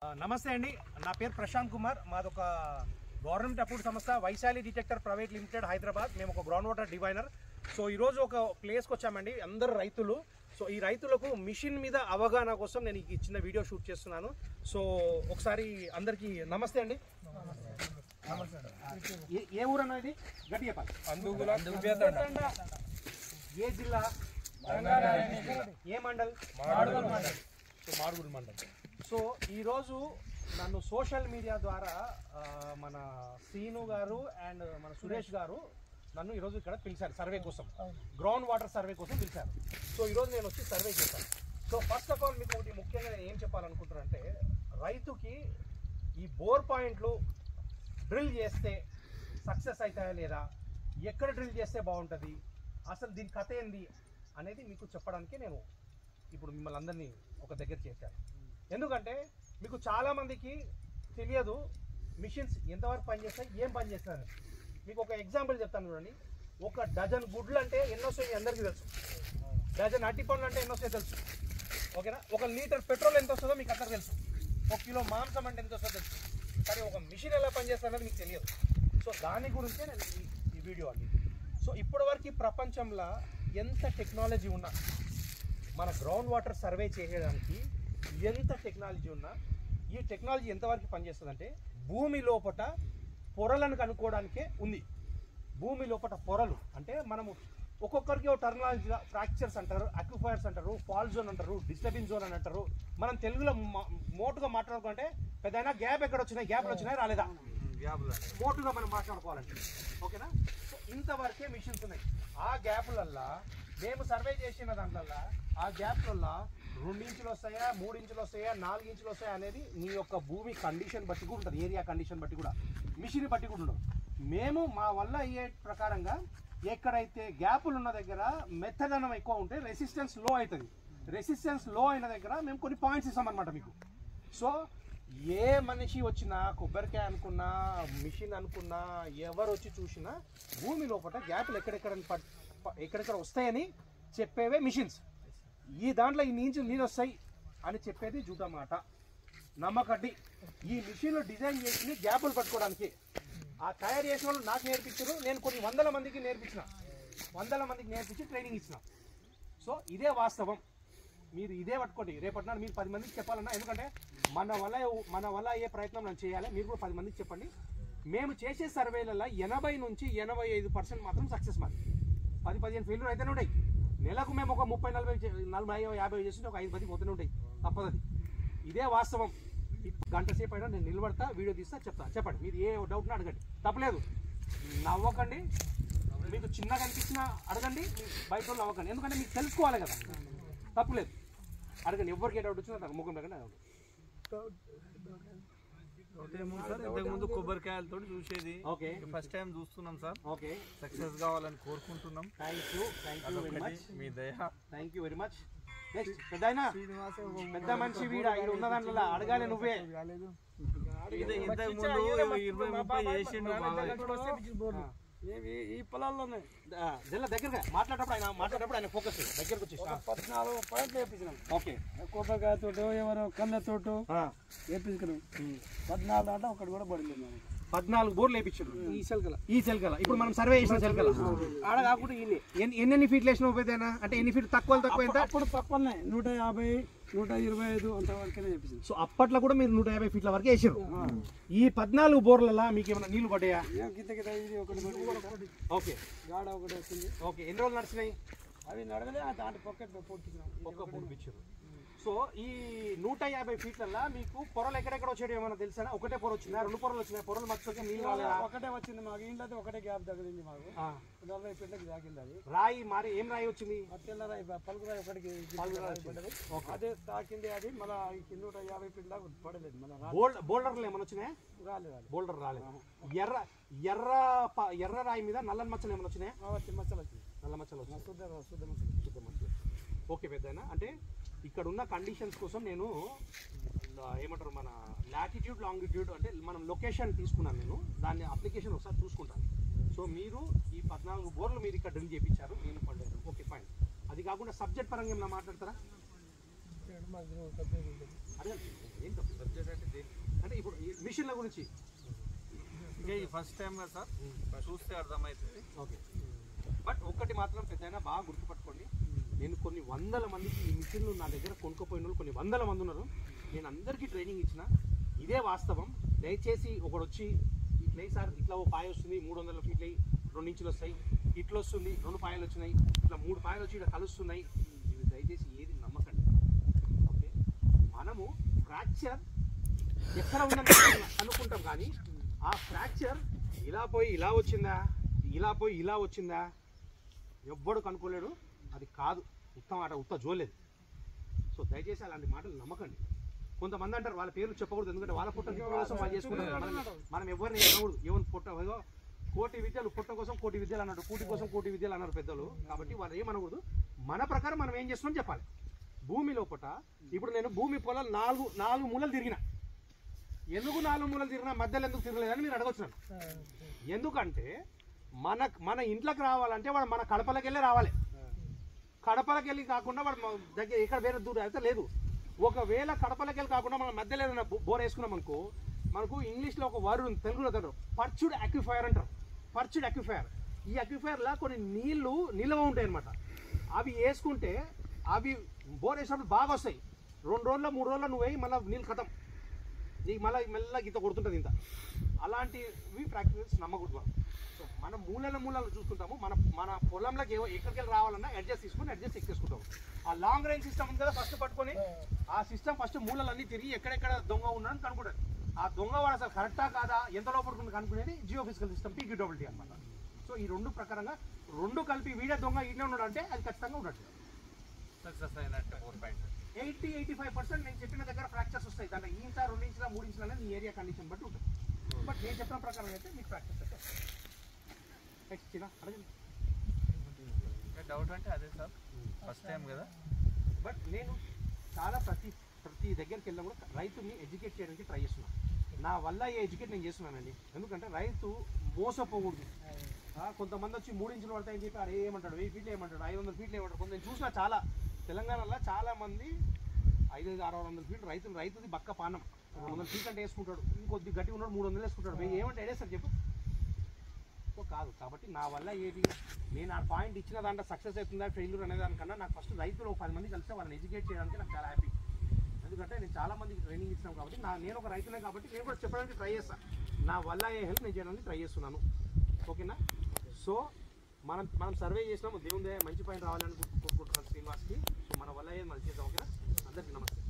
నమస్తే అండి, నా పేరు ప్రశాంత్ కుమార్. మాదొక గవర్నమెంట్ అప్రూవ్డ్ సంస్థ Vaishali detector private limited Hyderabad. మేము ఒక గ్రౌండ్ వాటర్ డివైనర్. సో ఈరోజు ఒక ప్లేస్కి వచ్చామండి, అందరు రైతులు. సో ఈ రైతులకు మిషన్ మీద అవగాహన కోసం నేను ఈ చిన్న వీడియో షూట్ చేస్తున్నాను. సో ఒకసారి అందరికీ నమస్తే అండి. ఏ ఊరు అన్నది? గట్టి చెప్పాలి. ఏ జిల్లా? ఏ మండల్? మాడుగుల్ మండల్. సో ఈరోజు నన్ను సోషల్ మీడియా ద్వారా మన సీను గారు అండ్ మన సురేష్ గారు నన్ను ఈరోజు ఇక్కడ పిలిచారు సర్వే కోసం, గ్రౌండ్ వాటర్ సర్వే కోసం పిలిచారు. సో ఈరోజు నేను వచ్చి సర్వే చేశాను. సో ఫస్ట్ ఆఫ్ ఆల్ మీకు ఒకటి ముఖ్యంగా నేను ఏం చెప్పాలనుకుంటున్నానంటే, రైతుకి ఈ బోర్ పాయింట్లు డ్రిల్ చేస్తే సక్సెస్ అవుతాయా లేదా, ఎక్కడ డ్రిల్ చేస్తే బాగుంటుంది, అసలు దీని కథ ఏంది అనేది మీకు చెప్పడానికి నేను ఇప్పుడు మిమ్మల్ని అందరినీ ఒక దగ్గర చేశాను. ఎందుకంటే మీకు చాలామందికి తెలియదు మిషన్స్ ఎంతవరకు పనిచేస్తాయి, ఏం పనిచేస్తాయని. మీకు ఒక ఎగ్జాంపుల్ చెప్తాను చూడండి. ఒక డజన్ గుడ్లు అంటే ఎన్నో వస్తాయి అందరికీ తెలుసు, డజన్ అట్టి పండ్లు అంటే ఎన్నో వస్తాయి తెలుసు, ఓకేనా. ఒక లీటర్ పెట్రోల్ ఎంత వస్తుందో మీకు అందరికీ తెలుసు, ఒక కిలో మాంసం అంటే ఎంత వస్తుందో తెలుసు. కానీ ఒక మిషన్ ఎలా పనిచేస్తుంది అనేది మీకు తెలియదు. సో దాని గురించే నేను ఈ వీడియో అండి. సో ఇప్పటివరకు ప్రపంచంలో ఎంత టెక్నాలజీ ఉన్నా, మన గ్రౌండ్ వాటర్ సర్వే చేయడానికి ఎంత టెక్నాలజీ ఉన్నా, ఈ టెక్నాలజీ ఎంతవరకు పనిచేస్తుందంటే భూమి లోపట పొరలను కనుక్కోవడానికే ఉంది. భూమి లోపట పొరలు అంటే మనము ఒక్కొక్కరికి ఒక టర్మినాలజీగా ఫ్రాక్చర్స్ అంటారు, అక్విఫైర్స్ అంటారు, ఫాల్ట్ జోన్ అంటారు, డిస్టర్బెన్స్ జోన్ అని అంటారు. మనం తెలుగులో మోటుగా మాట్లాడుకుంటే పెద్దయినా గ్యాప్ ఎక్కడ వచ్చినాయి, గ్యాప్లు వచ్చినాయి రాలేదా, మోటుగా మనం మాట్లాడుకోవాలంటే, ఓకేనా. సో ఇంతవరకే మిషన్స్ ఉన్నాయి. ఆ గ్యాప్లల్లా మేము సర్వే చేసిన దాంట్లో ఆ గ్యాప్లల్లా 2 ఇంచులు వస్తాయా, 3 ఇంచులు వస్తాయా, 4 ఇంచులు వస్తాయా అనేది మీ యొక్క భూమి కండిషన్ బట్టి కూడా ఉంటుంది, ఏరియా కండిషన్ బట్టి కూడా, మిషన్ బట్టి కూడా ఉండదు. మేము మా వల్ల అయ్యే ప్రకారంగా ఎక్కడైతే గ్యాపులు ఉన్న దగ్గర మెత్తదనం ఎక్కువ ఉంటే రెసిస్టెన్స్ లో అవుతుంది. రెసిస్టెన్స్ లో అయిన దగ్గర మేము కొన్ని పాయింట్స్ ఇస్తామన్నమాట మీకు. సో ఏ మనిషి వచ్చినా, కొబ్బరికాయ అనుకున్నా, మిషన్ అనుకున్నా, ఎవరు వచ్చి చూసినా భూమి లోపల గ్యాపులు ఎక్కడెక్కడ వస్తాయని చెప్పేవే మిషన్స్. ఈ దాంట్లో ఈ నీళ్ళు వస్తాయి అని చెప్పేది జూటా మాట, నమ్మకడ్డి. ఈ మిషన్లు డిజైన్ చేసింది గ్యాపులు పట్టుకోవడానికి. ఆ తయారు చేసిన వాళ్ళు నాకు నేర్పించారు, నేను కొన్ని 100 మందికి నేర్పించిన, 100 మందికి నేర్పించి ట్రైనింగ్ ఇచ్చిన. సో ఇదే వాస్తవం. మీరు ఇదే పట్టుకోండి. రేపటి నాడు మీరు 10 మందికి చెప్పాలన్నా, ఎందుకంటే మన వల్ల అయ్యే ప్రయత్నం నేను చేయాలి, మీరు కూడా 10 మందికి చెప్పండి. మేము చేసే సర్వేలలో 80 నుంచి 85% మాత్రం సక్సెస్. మాది 10-15 ఫెయిల్యూర్ అయితేనే ఉంటాయి. నెలకు మేము ఒక 30-40-50 చేస్తుంటే ఒక 5-10 పోతూనే ఉంటాయి, తప్పదు. ఇదే వాస్తవం. గంట సేపు అయినా నేను నిలబడతా, వీడియో తీస్తా, చెప్పండి. మీరు ఏ డౌట్ని అడగండి, తప్పలేదు. నవ్వకండి, మీకు చిన్నగా అనిపించినా అడగండి, బయట వాళ్ళు నవ్వకండి. ఎందుకంటే మీకు తెలుసుకోవాలి కదా, తప్పలేదు. అడగండి, ఎవరికి ఏ డౌట్ వచ్చినా ముఖం దగ్గర ఇంతకుముందు కొబ్బరికాయలతో చూసేది, ఓకే, ఫస్ట్ టైం చూస్తున్నాం సార్. ఓకే, సక్సెస్ కావాలని కోరుకుంటున్నాం. Thank you very much. మీ దయ. Thank you very much. Next పెద్ద మనిషి వీడ ఉన్న దాంట్లో అడగాలి నువ్వే. ఇంతకు ముందు 20-30 చేసిండు ఈ పొలాల్లోనే దగ్గరగా మాట్లాడేటప్పుడు ఆయన ఫోకస్ దగ్గరకు వచ్చి 14 పాయింట్లు వేపించినాం. ఓకే, కొబ్బరికాయతోటో ఎవరో కళ్ళతోటో వేపించుకున్నాం. 14 అంటే ఒకటి కూడా పడింది. 14 బోర్లు వేయించారు ఈ సెల్కల. ఇప్పుడు మనం సర్వే చేసిన సెల్కల ఆడ కాకుండా ఎన్ని ఫీట్లు వేసిన ఉపయోగైనా అంటే ఎన్ని ఫీట్ తక్కువ ఎంత? అప్పుడు తక్కువనే 150, 125 అంతవరకే వేపించాం. సో అప్పట్లో కూడా మీరు 150 ఫీట్ల వరకు వేసారు. ఈ 14 బోర్లలో మీకు ఏమైనా నీళ్లు పడ్డాయా? ఇది ఒకటి ఓకే, గాడ ఒకటి వచ్చింది. ఓకే, ఎన్ని రోజులు నడిచినాయి అవి? నడవలే, దాంట్లో పొక్కించినాం. పొడిపించారు. సో ఈ 150 ఫీట్లలో మీకు పొరలు ఎక్కడెక్కడ వచ్చాడు ఏమైనా తెలుసా? ఒకటే పొర వచ్చిందా, 2 పొరలు వచ్చినాయి? పొరలు మర్చిపోతే నీళ్ళు రాలేదా? ఒకటే వచ్చింది మాకు. ఇంట్లో ఒకటే గ్యాప్ తగిలింది మాకు. 40 ఫీట్లకి తాకింది అది. రాయి మరి ఏం రాయి వచ్చింది? తెల్ల రాయి, పలుకు రాయి ఒకటికి పడ్డది. అదే తాకింది. అది మళ్ళీ 150 ఫీట్ల దాకా పడలేదు. మళ్ళీ బోల్డర్లు ఏమైనా వచ్చినాయి? రాలేదు. బోల్డర్ రాలేదు. ఎర్ర రాయి మీద నల్లని మచ్చలు ఏమైనా వచ్చినాయి? మచ్చలు వచ్చింది, నల్ల మచ్చలు వచ్చినాయి, శుద్ధ మచ్చలు. ఓకే పెద్దయినా, అంటే ఇక్కడ ఉన్న కండిషన్స్ కోసం నేను ఏమంటారు మన లాటిట్యూడ్ లాంగిట్యూడ్ అంటే మనం లొకేషన్ తీసుకున్నాను, నేను దాన్ని అప్లికేషన్ ఒకసారి చూసుకుంటాను. సో మీరు ఈ 14 బోర్లు మీరు ఇక్కడ డ్రిల్ చేయించారు, నేను పడలేదు. Okay fine. అది కాకుండా సబ్జెక్ట్ పరంగా ఏమైనా మాట్లాడతారా? అదే ఏంటో సబ్జెక్ట్ అంటే గురించి ఇక ఈ ఫస్ట్ టైం కదా సార్ చూస్తే అర్థమవుతుంది. ఓకే, బట్ ఒక్కటి మాత్రం పెద్దయినా బాగా గుర్తుపట్టుకోండి, నేను కొన్ని వందల మందికి ఈ మిషన్లు నా దగ్గర కొనుక్కోపోయిన వాళ్ళు కొన్ని వందల మంది ఉన్నారు. నేను అందరికీ ట్రైనింగ్ ఇచ్చిన, ఇదే వాస్తవం. దయచేసి ఒకడు వచ్చి ఇట్లా సార్ ఇట్లా ఓ పాయ వస్తుంది 300 ఫీట్లు 2 ఇంచులు వస్తాయి, ఇట్లా వస్తుంది 2 పాయలు వచ్చినాయి, ఇట్లా 3 పాయలు వచ్చి ఇట్లా కలుస్తున్నాయి, ఇవి దయచేసి ఏది నమ్మకండి. ఓకే, మనము ఫ్రాక్చర్ ఎక్కడ ఉందని అనుకుంటాం, కానీ ఆ ఫ్రాక్చర్ ఇలా పోయి ఇలా వచ్చిందా, ఇలా పోయి ఇలా వచ్చిందా ఎవ్వడు కనుక్కోలేడు. అది కాదు, ఉత్త జోలేదు. సో దయచేసి అలాంటి మాటలు నమ్మకండి. కొంతమంది అంటారు, వాళ్ళ పేర్లు చెప్పకూడదు, ఎందుకంటే వాళ్ళ పుట్ట కోసం పని చేసుకుంటారు. మనం ఎవరిని అనకూడదు. ఏమని పుట్ట కోటి విద్యలు, పుట్ట కోసం కోటి విద్యలు అన్నాడు, కూటి కోసం కోటి విద్యలు అన్నారు పెద్దలు. కాబట్టి వాళ్ళు ఏమనకూడదు, మన ప్రకారం మనం ఏం చేస్తున్నాం చెప్పాలి. భూమి లోపల ఇప్పుడు నేను భూమి పొలాలు నాలుగు మూలలు తిరిగిన. ఎందుకు 4 మూలలు తిరిగినా, మధ్యలో ఎందుకు తిరగలేదని మీరు అడగొచ్చున్నాను. ఎందుకంటే మన ఇంట్లోకి రావాలంటే వాడు మన కడపలకి వెళ్ళి రావాలి. కడపలకి వెళ్ళి కాకుండా వాడు దగ్గర ఎక్కడ వేరే దూరం అయితే లేదు. ఒకవేళ కడపలకి వెళ్ళి కాకుండా మనం మధ్యలో ఏదైనా బోర్ వేసుకున్నాం అనుకో, మనకు ఇంగ్లీష్లో ఒక వర్డ్ ఉంది, తెలుగులో అంటారు పర్చుడ్ అక్విఫైర్ అంటారు. పర్చుడ్ అక్విఫైర్. ఈ అక్విఫైర్లో కొన్ని నీళ్లు నిల్వ ఉంటాయి అనమాట. అవి వేసుకుంటే అవి బోర్ వేసినప్పుడు బాగా వస్తాయి. 2 రోజుల్లో 3 రోజుల్లో నువ్వు వేయి, మళ్ళీ నీళ్ళు ఖతం, నీకు మళ్ళీ మెల్లగా గీత కొడుతుంటుంది ఇంత. అలాంటివి ప్రాక్టీస్ నమ్మకూడదు. సో మనం మూలలు చూసుకుంటాము. మన పొలంలోకి ఎక్కడికి వెళ్ళి రావాలన్నా అడ్జస్ట్ ఎక్కేసుకుంటాము. ఆ లాంగ్ రేంజ్ సిస్టమ్ ఉంది కదా, ఫస్ట్ పట్టుకొని ఆ సిస్టమ్ ఫస్ట్ మూలలన్నీ తిరిగి ఎక్కడెక్కడ దొంగ ఉన్నాడని కనుక్కుంటాడు. ఆ దొంగ వాడు అసలు కరెక్టా కాదా, ఎంత లోపడుతుంది కనుక్కునేది జియో ఫిజికల్ సిస్టమ్, పీక్యూడబిలిటీ అనమాట. సో ఈ 2 ప్రకారంగా 2 కలిపి వీడే దొంగ ఈయనే ఉన్నాడు అంటే అది ఖచ్చితంగా ఉన్నట్టు. సక్సెస్ అయినట్టు 80-85% నేను చెప్పిన దగ్గర ఫ్రాక్చర్స్ వస్తాయి. దాంట్లో ఇంచా 2 ఇంచుల 3 ఇంచుల అనేది నీ ఏరియా కండిషన్ బట్టి ఉంటుంది. బట్ నేను చెప్పిన ప్రకారం అయితే మీకు ఫ్రాక్చర్స్ అయితే నెక్స్ట్ చిన్న అడగండి. డౌట్ అంటే అదే సార్, ఫస్ట్ టైం కదా. బట్ నేను చాలా ప్రతి దగ్గరికి వెళ్ళినా కూడా రైతుని ఎడ్యుకేట్ చేయడానికి ట్రై చేస్తున్నాను. నా వల్ల ఏ ఎడ్యుకేట్ నేను చేస్తున్నానండి. ఎందుకంటే రైతు మోసపోకూడదు. కొంతమంది వచ్చి 3 ఇంచులు పడతాయని చెప్పి అరే ఏమంటాడు, 1000 ఫీట్లు ఏమంటాడు, 500 ఫీట్లు ఏమంటాడు. కొంత చూసినా చాలా తెలంగాణలో చాలా మంది 500-600 ఫీట్లు రైతుది బక్క పానం. 200 ఫీట్లు అంటే వేసుకుంటాడు, ఇంకొద్ది గట్టి ఉన్నాడు 300 వేసుకుంటాడు. 1000 ఏమంటే ఏడేస్తారు చెప్పు. సో కాదు. కాబట్టి నా వల్ల ఏది నేను ఆ పాయింట్ ఇచ్చిన దాంట్లో సక్సెస్ అవుతుందా ఫెయిల్యూర్ అనే దానికన్నా నాకు ఫస్ట్ రైతులు 10 మంది కలిస్తే వాళ్ళని ఎడ్యుకేట్ చేయడానికి నాకు చాలా హ్యాపీ. ఎందుకంటే నేను చాలా మందికి ట్రైనింగ్ ఇచ్చినాం కాబట్టి నేను ఒక రైతునే కాబట్టి నేను కూడా చెప్పడానికి ట్రై చేస్తాను. నా వల్ల ఏ హెల్ప్ నేను చేయడానికి ట్రై చేస్తున్నాను. ఓకేనా? సో మనం సర్వే చేసినాము, దేవుని మంచి పైన రావాలని కోరుకుంటున్నాను శ్రీనివాస్కి. సో మన వల్ల ఏది మనం చేద్దాం. ఓకేనా? అందరికీ నమస్తే.